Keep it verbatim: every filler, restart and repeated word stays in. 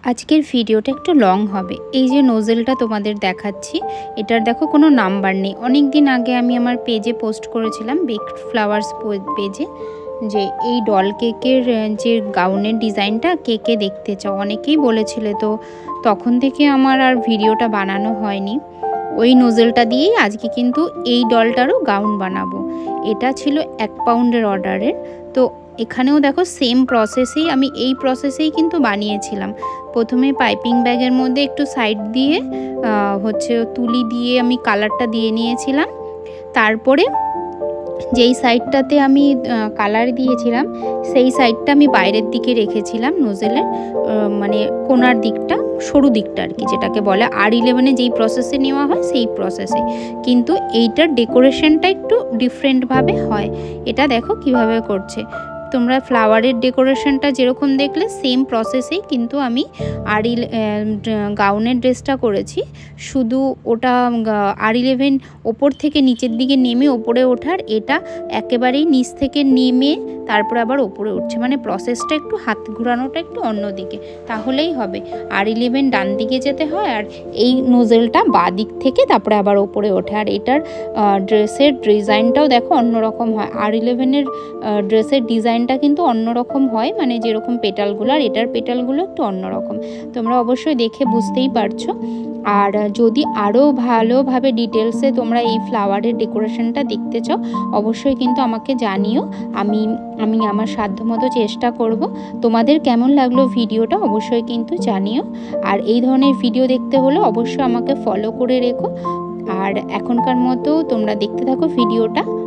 আজকের ভিডিওটা একটু লং হবে। এই যে নোজেলটা তোমাদের দেখাচ্ছি, এটার দেখো কোনো নাম্বার নেই। অনেক দিন আগে আমি আমার পেজে পোস্ট করেছিলাম, বেকড ফ্লাওয়ার্স পেজে, যে এই ডল কেকের যে গাউনের ডিজাইনটা কে কে দেখতে চাও, অনেকেই বলেছিলে। তো তখন থেকে আমার আর ভিডিওটা বানানো হয়নি। ওই নোজেলটা দিয়েই আজকে কিন্তু এই ডলটারও গাউন বানাবো। এটা ছিল এক পাউন্ডের অর্ডারের। তো এখানেও দেখো সেম প্রসেসেই, আমি এই প্রসেসেই কিন্তু বানিয়েছিলাম। প্রথমে পাইপিং ব্যাগের মধ্যে একটু সাইড দিয়ে হচ্ছে তুলি দিয়ে আমি কালারটা দিয়ে নিয়েছিলাম। তারপরে যেই সাইডটাতে আমি কালার দিয়েছিলাম সেই সাইডটা আমি বাইরের দিকে রেখেছিলাম, নোজেলের মানে কোনার দিকটা, সরু দিকটা আর কি, যেটাকে বলে আর ইলেভেনে যেই প্রসেসে নেওয়া হয় সেই প্রসেসে। কিন্তু এইটার ডেকোরেশনটা একটু ডিফারেন্টভাবে হয়। এটা দেখো কিভাবে করছে। তোমরা ফ্লাওয়ারের ডেকোরেশনটা যেরকম দেখলে সেম প্রসেসেই কিন্তু আমি আর গাউনের ড্রেসটা করেছি। শুধু ওটা আর ইলেভেন ওপর থেকে নিচের দিকে নেমে ওপরে ওঠার, এটা একেবারেই নিচ থেকে নেমে তারপরে আবার ওপরে উঠছে, মানে প্রসেসটা একটু হাত ঘোরানোটা একটু অন্য দিকে, তাহলেই হবে। আর ইলেভেন ডান দিকে যেতে হয় আর এই নোজেলটা বাঁ দিক থেকে তারপরে আবার ওপরে ওঠে। আর এটার ড্রেসের ডিজাইনটাও দেখো অন্যরকম হয়। আর ইলেভেনের ড্রেসের ডিজাইনটা কিন্তু অন্যরকম হয়, মানে যেরকম পেটালগুলো, আর এটার পেটালগুলো একটু অন্যরকম। তোমরা অবশ্যই দেখে বুঝতেই পারছো। আর যদি আরও ভালোভাবে ডিটেলসে তোমরা এই ফ্লাওয়ারের ডেকোরেশনটা দেখতে চাও, অবশ্যই কিন্তু আমাকে জানিও। আমি আমি আমার সাধ্যমতো চেষ্টা করব। তোমাদের কেমন লাগলো ভিডিওটা অবশ্যই কিন্তু জানিও। আর এই ধরনের ভিডিও দেখতে হলে অবশ্যই আমাকে ফলো করে রেখো। আর এখনকার মতো তোমরা দেখতে থাকো ভিডিওটা।